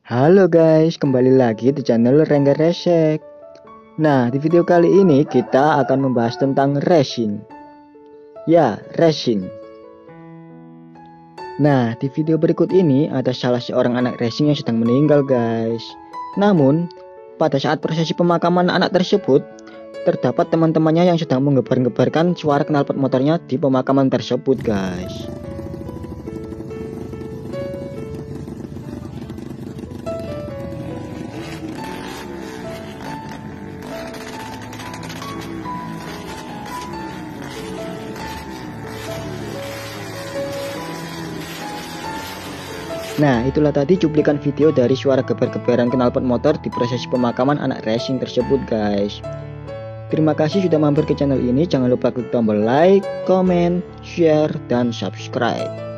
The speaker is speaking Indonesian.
Halo guys, kembali lagi di channel Rengga Resek. Nah, di video kali ini kita akan membahas tentang racing. Ya, racing. Nah, di video berikut ini ada salah seorang anak racing yang sedang meninggal guys. Namun, pada saat prosesi pemakaman anak tersebut, terdapat teman-temannya yang sedang menggebar-gebarkan suara knalpot motornya di pemakaman tersebut guys. Nah, itulah tadi cuplikan video dari suara gebar-gebaran knalpot motor di prosesi pemakaman anak racing tersebut guys. Terima kasih sudah mampir ke channel ini. Jangan lupa klik tombol like, comment, share, dan subscribe.